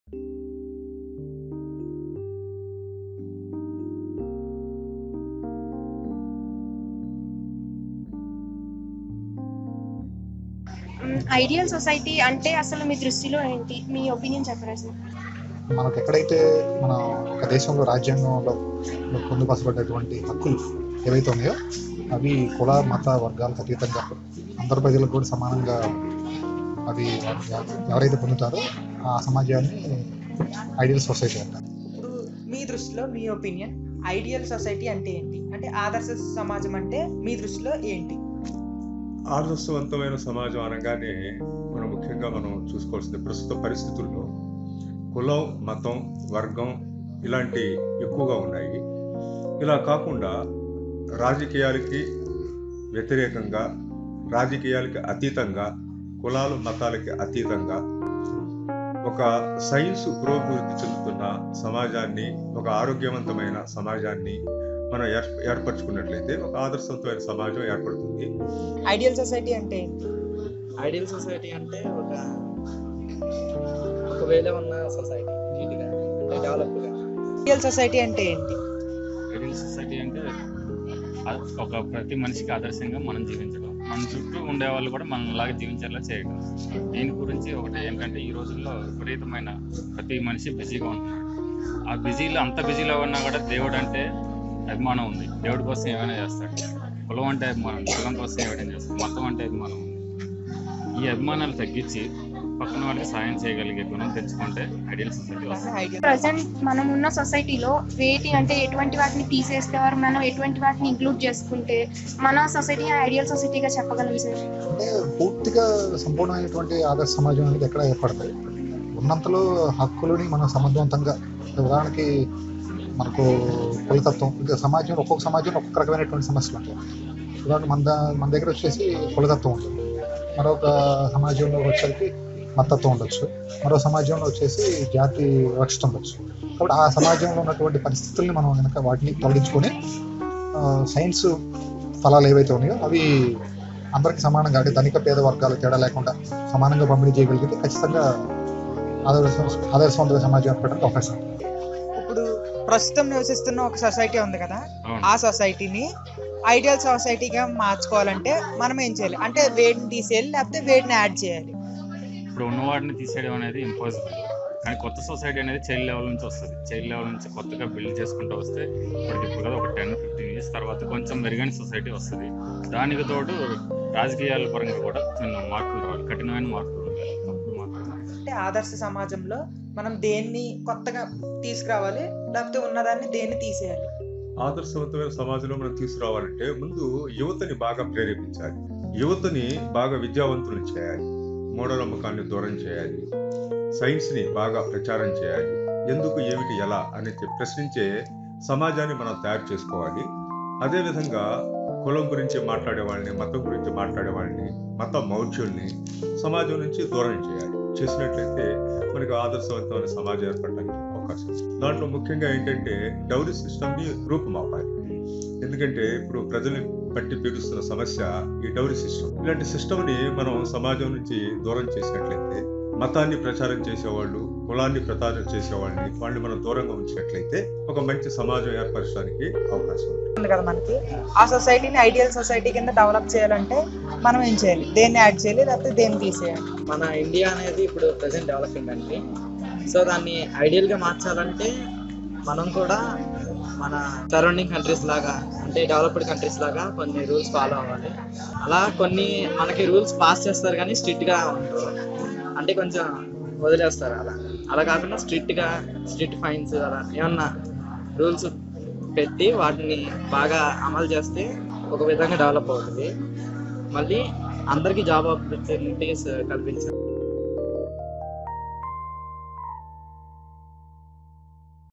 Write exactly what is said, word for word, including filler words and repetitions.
Ideal society అంటే అసలు మీ దృష్టిలో ఏంటి? మీ ఒపీనియన్ చెప్పరా సార్? మనకు ఎక్కడైతే మన ఒక దేశంలో రాజ్యాంగంలో పొందుపరచబడ్డటువంటి హక్కులు ఏవైతే ఉన్నాయో అవి కుల మత వర్గాలకు అతీతంగా అందరు ప్రజలకు కూడా సమానంగా అవి ఎవరైతే పొందుతారో ఆ సమాజాన్ని ఐడియల్ సొసైటీ అంటారు. ఇప్పుడు మీ దృష్టిలో మీ ఒపీనియన్ ఐడియల్ సొసైటీ అంటే ఏంటి? అంటే ఆదర్శ సమాజం అంటే మీ దృష్టిలో ఏంటి? ఆదర్శవంతమైన సమాజం అనగానే మనం ముఖ్యంగా మనం చూసుకోవాల్సింది ప్రస్తుత పరిస్థితుల్లో కులం, మతం, వర్గం ఇలాంటి ఎక్కువగా ఉన్నాయి. ఇలా కాకుండా రాజకీయాలకి వ్యతిరేకంగా, రాజకీయాలకి అతీతంగా, కులాలు మతాలకి అతీతంగా ఒక సైన్స్ పురోభివృద్ధి చెందుతున్న సమాజాన్ని, ఒక ఆరోగ్యవంతమైన సమాజాన్ని మనం ఏర్ ఏర్పరచుకున్నట్లయితే ఒక ఆదర్శవంతమైన సమాజం ఏర్పడుతుంది. ఐడియల్ సొసైటీ అంటే ఏంటి? ఐడియల్ సొసైటీ అంటే ఒక ఒకవేళ ఉన్న సొసైటీ నీట్గా అంటే డెవలప్గా. ఐడియల్ సొసైటీ అంటే ఏంటి? ఐడియల్ సొసైటీ అంటే ఒక ప్రతి మనిషికి ఆదర్శంగా మనం జీవించడం, మన చుట్టూ ఉండే వాళ్ళు కూడా మనలాగా జీవించేలా చేయడం. దీని గురించి ఒకటి ఏంటంటే ఈ రోజుల్లో విపరీతమైన ప్రతి మనిషి బిజీగా ఉంటున్నాడు. ఆ బిజీలో అంత బిజీలో ఉన్నా కూడా దేవుడు అంటే అభిమానం ఉంది. దేవుడి కోసం ఏమైనా చేస్తాడు. కులం అంటే అభిమానం, కులం కోసం ఏమైనా చేస్తాడు. మతం అంటే అభిమానం ఉంది. ఈ అభిమానాలు తగ్గించి పక్కన వాళ్ళకి సాయం చేయగలిగే గుణం తెచ్చుకుంటే ఐడియల్ సొసైటీ వస్తుంది. ప్రజెంట్ మనం ఉన్న సొసైటీలో వేటి అంటే ఎటువంటి వాటిని తీసేస్తే వారు మనం ఎటువంటి వాటిని ఇంక్లూడ్ చేసుకుంటే మన సొసైటీ ఐడియల్ సొసైటీగా చెప్పగలం సార్? అంటే పూర్తిగా సంపూర్ణమైనటువంటి ఆదర్శ సమాజం అనేది ఎక్కడ ఏర్పడతాయి. ఉన్నంతలో హక్కులని మనం సమర్థవంతంగా, ఉదాహరణకి మనకు కులతత్వం, ఇంకా సమాజంలో ఒక్కొక్క సమాజంలో ఒక్కొక్క రకమైనటువంటి సమస్యలు ఉంటాయి. ఉదాహరణ మన మన దగ్గర వచ్చేసి కులతత్వం ఉంటుంది, మరొక సమాజంలో వచ్చేసరికి మతత్వం ఉండొచ్చు, మరో సమాజంలో వచ్చేసి జాతి వివక్షత ఉండొచ్చు. కాబట్టి ఆ సమాజంలో ఉన్నటువంటి పరిస్థితుల్ని మనం కనుక వాటిని తొలగించుకొని సైన్స్ ఫలాలు ఏవైతే ఉన్నాయో అవి అందరికీ సమానంగా, అంటే ధనిక పేద వర్గాలు తేడా లేకుండా సమానంగా పంపిణీ చేయగలిగితే ఖచ్చితంగా ఆదర్శ ఆదర్శవంతమైన సమాజం ఏర్పడడానికి అవకాశం ఉంది. ఇప్పుడు ప్రస్తుతం నివసిస్తున్న ఒక సొసైటీ ఉంది కదా, ఆ సొసైటీని ఐడియల్ సొసైటీగా మార్చుకోవాలంటే మనం ఏం చేయాలి? అంటే వేడిని తీసేయాలి లేకపోతే వేడిని యాడ్ చేయాలి? ఇప్పుడు ఉన్నవాడిని తీసేయడం అనేది ఇంపాసిబుల్. కానీ కొత్త సొసైటీ అనేది చైల్డ్ లెవెల్ నుంచి వస్తుంది. చైల్డ్ లెవెల్ నుంచి కొత్తగా బిల్డ్ చేసుకుంటూ వస్తే ఇప్పటికి ఇప్పుడు కదా ఒక టెన్ ఫిఫ్టీన్ ఇయర్స్ తర్వాత కొంచెం మెరుగైన సొసైటీ వస్తుంది. దానికి తోడు రాజకీయాల పరంగా కూడా చిన్న మార్పులు రావాలి, కఠినమైన మార్పులు ఉండాలి. అప్పుడు మాత్రం అంటే ఆదర్శ సమాజంలో మనం దేన్ని కొత్తగా తీసుకురావాలి లేకపోతే ఉన్నదాన్ని దేన్ని తీసేయాలి? ఆదర్శవంతమైన సమాజంలో మనం తీసుకురావాలంటే ముందు యువతని బాగా ప్రేరేపించాలి. యువతని బాగా విద్యావంతులు చేయాలి. మూఢనమ్మకాన్ని దూరం చేయాలి. సైన్స్ని బాగా ప్రచారం చేయాలి. ఎందుకు, ఏమిటి, ఎలా అని ప్రశ్నించే సమాజాన్ని మనం తయారు చేసుకోవాలి. అదేవిధంగా కులం గురించి మాట్లాడే వాళ్ళని, మతం గురించి మాట్లాడే వాళ్ళని, మత మౌఢ్యుల్ని సమాజం నుంచి దూరం చేయాలి. చేసినట్లయితే మనకు ఆదర్శవంతమైన సమాజం ఏర్పడడానికి అవకాశం ఉంది. దాంట్లో ముఖ్యంగా ఏంటంటే డౌరీ సిస్టమ్ని రూపుమాపాలి. ఎందుకంటే ఇప్పుడు ప్రజల్ని పట్టి పీడిస్తున్న సమస్య ఈ డౌరీ సిస్టమ్. ఇలాంటి సిస్టమ్ని మనం సమాజం నుంచి దూరం చేసినట్లయితే, మతాన్ని ప్రచారం చేసేవాళ్ళు, కులాన్ని ప్రచారం చేసేవాళ్ళని వాళ్ళని మనం దూరంగా ఉంచినట్లయితే ఒక మంచి సమాజం ఏర్పరచడానికి అవకాశం ఉంది కదా మనకి. ఆ సొసైటీని ఐడియల్ సొసైటీ కింద డెవలప్ చేయాలంటే మనం ఏం చేయాలి? దేన్ని యాడ్ చేయాలి లేకపోతే దేన్ని తీసేయాలి? మన ఇండియా అనేది ఇప్పుడు ప్రజెంట్ డెవలపింగ్ కంట్రీ. సో దాన్ని ఐడియల్గా మార్చాలంటే మనం కూడా మన సరౌండింగ్ కంట్రీస్ లాగా, అంటే డెవలప్డ్ కంట్రీస్ లాగా కొన్ని రూల్స్ ఫాలో అవ్వాలి. అలా కొన్ని మనకి రూల్స్ పాస్ చేస్తారు కానీ స్ట్రిక్ట్గా ఉంటారు, అంటే కొంచెం వదిలేస్తారు. అలా అలా కాకుండా స్ట్రిక్ట్గా స్ట్రిక్ట్ ఫైన్స్ అలా ఏమన్నా రూల్స్ పెట్టి వాటిని బాగా అమలు చేస్తే ఒక విధంగా డెవలప్ అవుతుంది. మళ్ళీ అందరికీ జాబ్ ఆపర్చునిటీస్ కల్పించాలి.